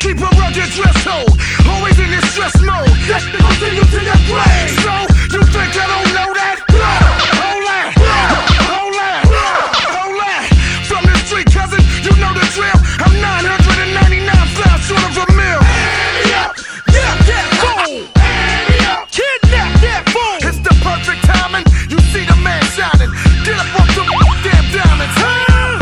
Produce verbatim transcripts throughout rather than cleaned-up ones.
keep a rugged dress code, always in this stress mode. That's the continue to your grave. So, you think I don't know that? Hold that, hold that, hold that. From the street, cousin, you know the drill. I'm nine hundred ninety-nine pounds short of a mil. Yeah, that fool. Kidnap that fool. It's the perfect timing. You see the man shining. Get up off the damn diamonds, huh?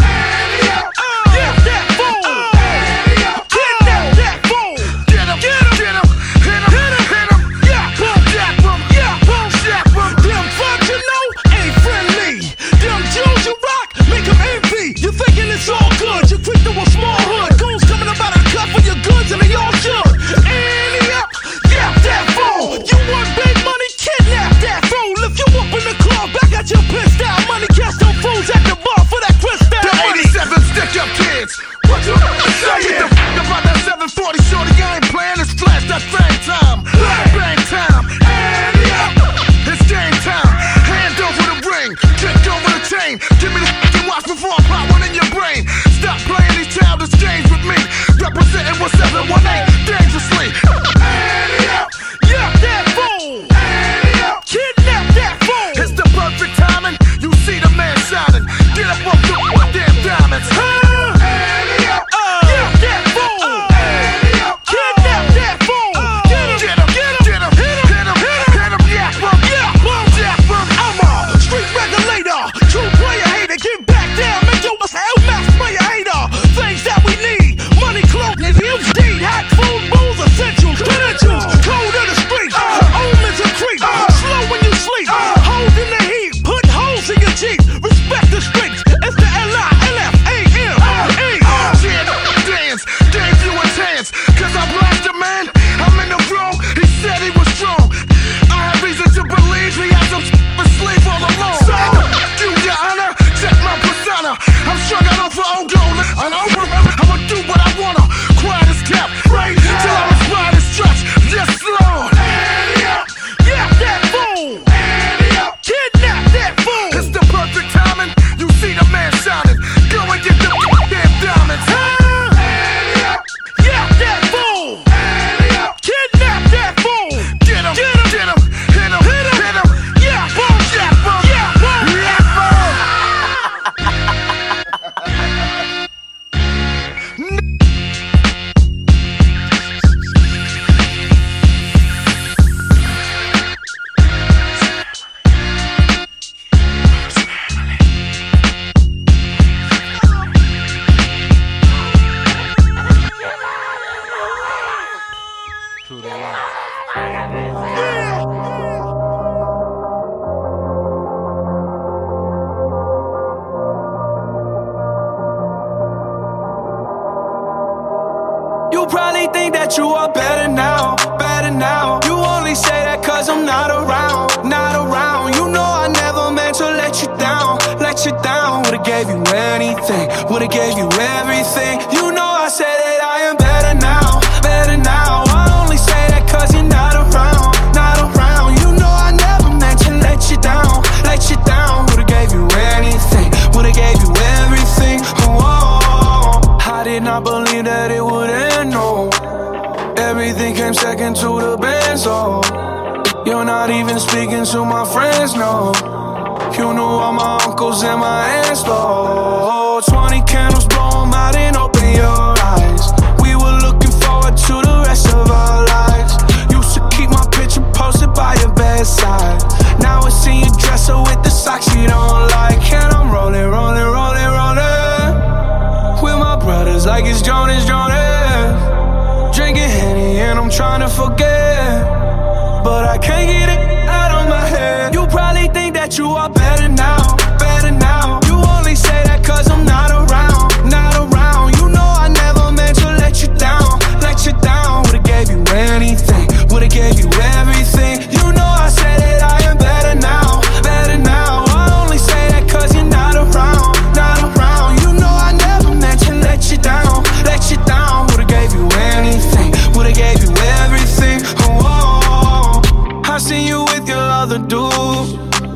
You probably think that you are better now, better now. You only say that cause I'm not around, not around. You know I never meant to let you down, let you down. Would've gave you anything, would've gave you everything. You know I said that I am better now, better now. I only say that cause you're not around, not around. You know I never meant to let you down, let you down. Would've gave you anything, would've gave you everything. Oh, I did not believe that it would end, no. Everything came second to the Benz, oh. You're not even speaking to my friends, no. You knew all my uncles and my aunts, though. Twenty candles, blow 'em out and open your eyes. We were looking forward to the rest of our lives. Used to keep my picture posted by your bedside. Now I see you dresser with the socks you don't like. And I'm rolling, rolling, rolling, rolling with my brothers like it's Jonas, Jonas. Drinking Henny and I'm trying to forget, but I can't get it out of my head. You probably think that you are better now, better now. You only say that cause I'm not around, not around. You know I never meant to let you down, let you down. Would've gave you anything, would've gave you everything. You know I said that I am better now, better now. I only say that cause you're not around, not around. You know I never meant to let you down, let you down. Would've gave you anything, would've gave you everything. Oh, oh. I seen you with your other dude.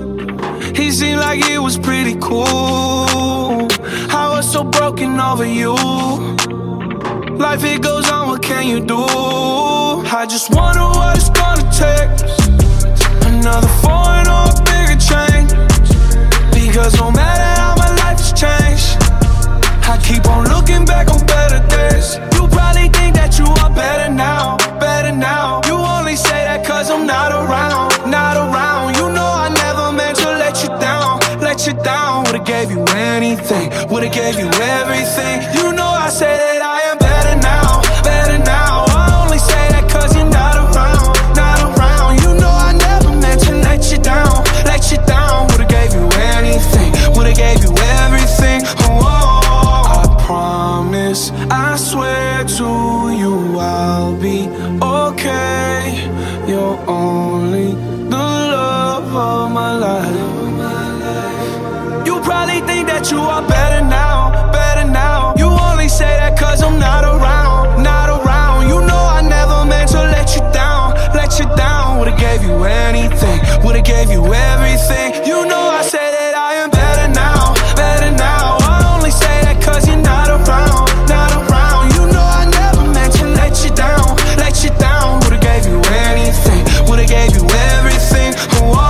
He seemed like it was pretty cool. I was so broken over you. Life it goes on, what can you do? I just wonder what it's gonna take. Another foreign or a bigger change. Because no matter how my life has changed, I keep on looking back on better days. You probably think that you are better now, better now. You only say that cause I'm not around, not around. You know I never meant to let you down, let you down. Would've gave you anything, would've gave you everything. You know I say that I am better now, better now. I only say that cause you're not around, not around. You know I never meant to let you down, let you down. Would've gave you anything, would've gave you everything. Oh, I promise, I swear to you I'll be okay. You're only the love of my life. You probably think that you are better now, better now. You only say that cause I'm not around, not around. You know I never meant to let you down, let you down. Would've gave you anything, would've gave you everything. You know I say that I am better now, better now. I only say that cause you're not around, not around. You know I never meant to let you down, let you down. Would've gave you anything, would've gave you everything. Oh,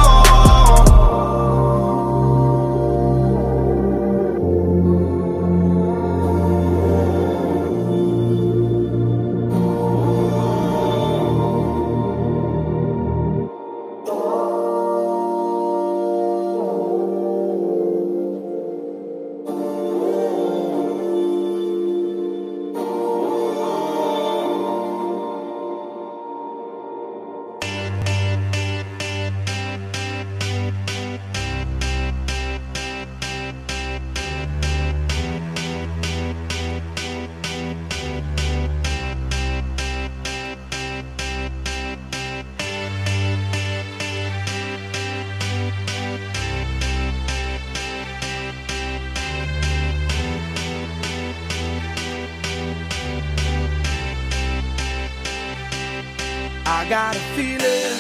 I got a feeling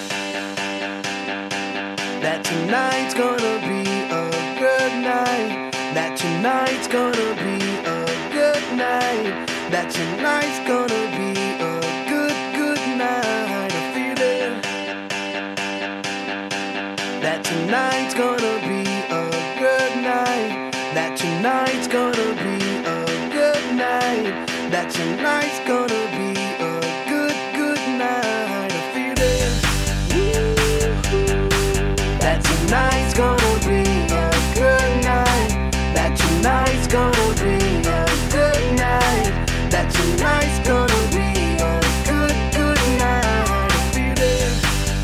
that tonight's gonna be a good night. That tonight's gonna be a good night. That tonight's gonna be a good, good night. A feeling that tonight's gonna be a good night. That tonight's gonna be a good night. That tonight's gonna be a good, good night. A feeling that tonight's gonna be a good night. That tonight's gonna be a good night. That tonight's gonna be a good, good night. A feeling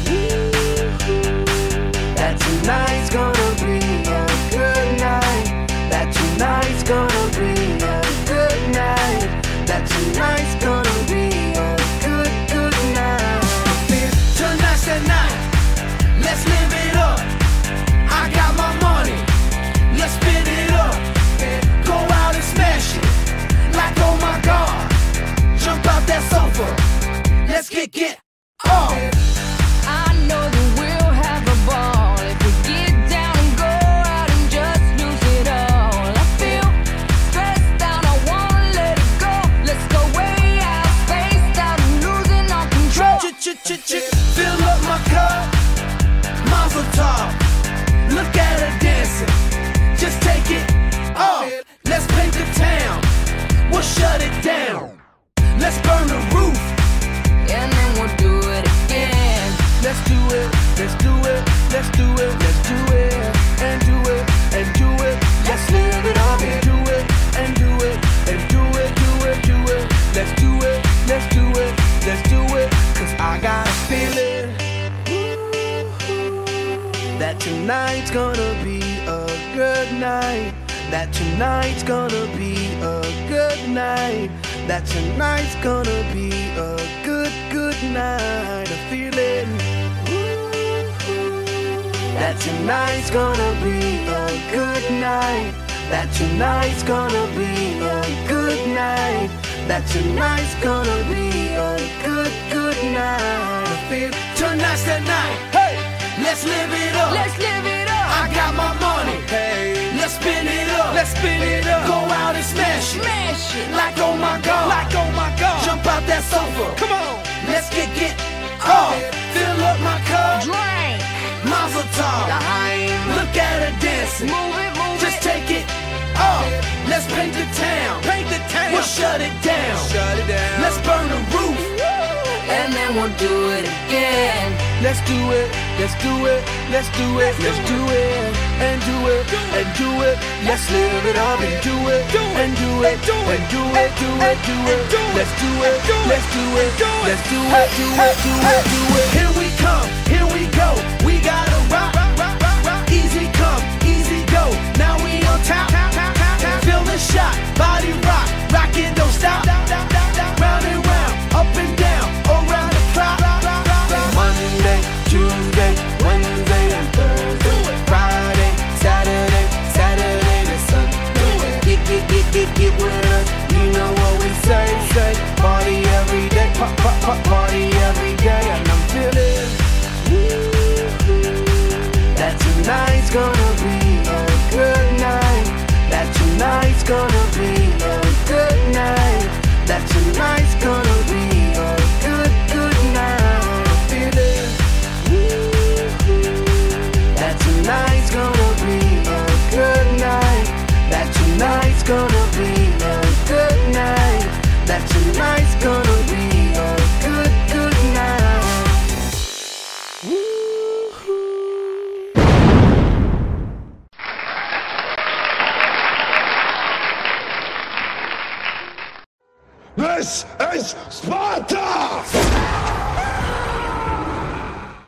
that tonight's gonna be a good night. That tonight's gonna be a good night. That tonight's gonna be a good, good night. Tonight's the night, let's live it up. I got my money, let's spin it up. Go out and smash it, like oh my God. Jump out that sofa, let's get get on. I know that we'll have a ball if we get down and go out and just lose it all. I feel stressed out, I wanna let it go. Let's go way out, spaced out and losing all control. Ch-ch-ch-ch, fill up my cup, Mazel tov. Look at her dancing, just take it off. Let's paint the town, we'll shut it down. Let's burn the roof, And then we'll do it again. Let's do it, let's do it, let's do it, let's do it, and do it, and do it. Let's live it up and do it, and do it, and do it, do it, do it. Let's do it, let's do it, let's do it. Cause I got a feeling that tonight's gonna be a good night. That tonight's gonna be a good night. That tonight's gonna be a good, good night. A feeling that tonight's gonna be a good night. That tonight's gonna be a good night. That tonight's gonna be a good, good night. I feel tonight's the night, hey, let's live it up. Let's live it up. I got my money, hey, let's Let's spin it up. Let's spin it up. Go out and smash it. Smash it. Like oh my God. Like oh my God. Jump out that sofa. Come on. Let's get get off. Fill up my cup. Drink. Mazel tov. Daheim. Look at her dancing. Move it, move Just it. take it off. Let's paint the town. Paint the town. We'll shut it down. Shut it down. Let's burn the roof. And then we'll do it again. Let's do it. Let's do it. Let's do it. Let's do it. And do it. And do it. Let's live it up and do it. And do it. And do it. Do it. Do it. Let's do it. Let's do it. Let's do it. Do it. Do it. Do it. Here we come. Here we go. We gotta rock. Easy come. Easy go. Now we on top. Feel the shot. Body rock. Rock it. Don't stop. Round and round. Up and down. Around the clock. Monday, Tuesday, Wednesday, and Thursday. Friday, Saturday, Saturday to Sunday. Get, get, get, get, get with us. You know what we say, say. Party every day, pop, pop, pop, party every day. And I'm feeling that tonight's gonna be a good night. That tonight's gonna be a good night. That tonight's gonna be a good, good night. Feeling that tonight's gonna be a good night. That tonight's gonna be a good night. That tonight's gonna be a good, good night. This is Sparta!